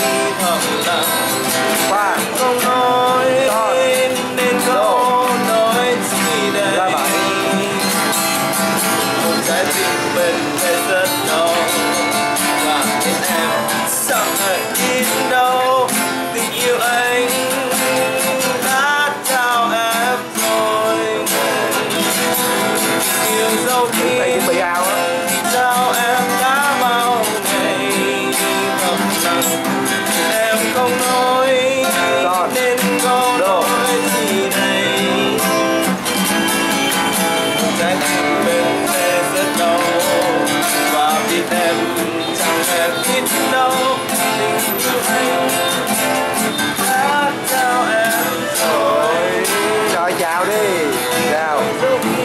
thầm lặng ba không nói nên không nói gì đây. Một trái tim mình sẽ rất đau và biết em sao lại ít đâu. Tình yêu anh đã trao em rồi, yêu dấu đây kín bị ao á. trao em đã bao ngày thầm lặng. Em không nói nên không nói gì đây. Trái tim mình sẽ rất đau và biết em chẳng hề biết đâu. Tình yêu anh đã trao em rồi. Rồi chào đi. Chào.